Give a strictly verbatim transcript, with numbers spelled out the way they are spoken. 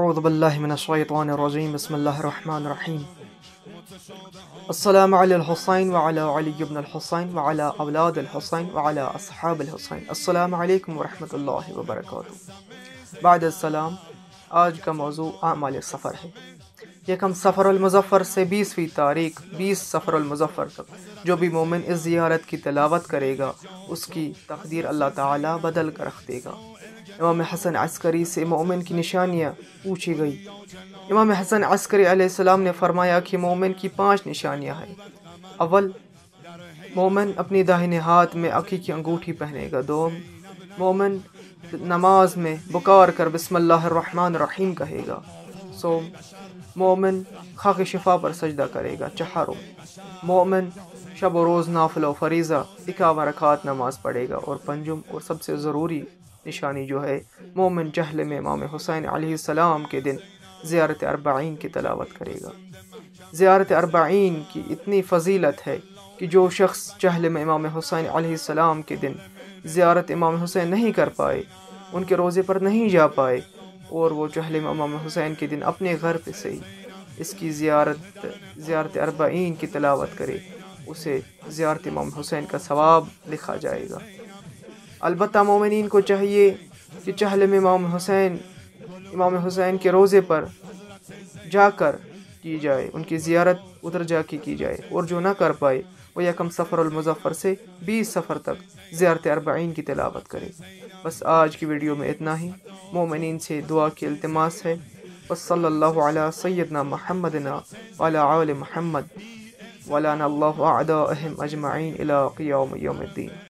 أعوذ بالله من الشيطان الرجيم بسم الله الرحمن الرحيم السلام على الحسين وعلى علي بن الحسين وعلى أولاد الحسين وعلى أصحاب الحسين السلام علیکم ورحمۃ اللہ وبرکاتہ۔ بعد السلام، آج کا موضوع اعمال سفر ہے۔ یکم سفر المظفر سے بیسویں تاریخ بیس سفر المظفر تک جو بھی مومن اس زیارت کی تلاوت کرے گا اس کی تقدیر اللہ تعالی بدل کر رکھ دے گا۔ امام حسن عسکری سے مومن کی نشانیاں پوچھی گئی۔ امام حسن عسکری علیہ السلام نے فرمایا کہ مومن کی پانچ نشانیاں ہیں۔ اول، مومن اپنی داہنے ہاتھ میں عقیق کی انگوٹھی پہنے گا۔ دوم، مومن نماز میں بکار کر بسم اللہ الرحمن الرحیم کہے گا۔ سوم، مومن خاک شفا پر سجدہ کرے گا۔ چہارم، مومن شب و روز نافل و فریضہ اکاون رکعات نماز پڑھے گا۔ اور پنجم اور سب سے ضروری نشانی جو ہے، مومن جہل میں امام حسین علیہ السلام کے دن زیارت اربعین کی تلاوت کرے گا۔ زیارت اربعین کی اتنی فضیلت ہے کہ جو شخص جہل میں امام حسین علیہ السلام کے دن زیارت امام حسین نہیں کر پائے، ان کے روزے پر نہیں جا پائے، اور وہ جہل میں امام حسین کے دن اپنے گھر پہ سے ہی اس کی زیارت زیارت اربعین کی تلاوت کرے، اسے زیارت امام حسین کا ثواب لکھا جائے گا۔ البتہ مومنین کو چاہیے کہ جہل میں امام حسین امام حسین کے روزے پر جا کر کی جائے، ان کی زیارت ادھر جا کے کی جائے، اور جو نہ کر پائے وہ یکم سفر المظفر سے بیس سفر تک زیارت اربعین کی تلاوت کرے۔ بس آج کی ویڈیو میں اتنا ہی۔ مومنین سے دعا کی التماس ہے۔ وصلی اللہ علی سیدنا محمد وعلی آل محمد ولعن اللہ اعداءہم اجمعین الی قیام یوم الدین۔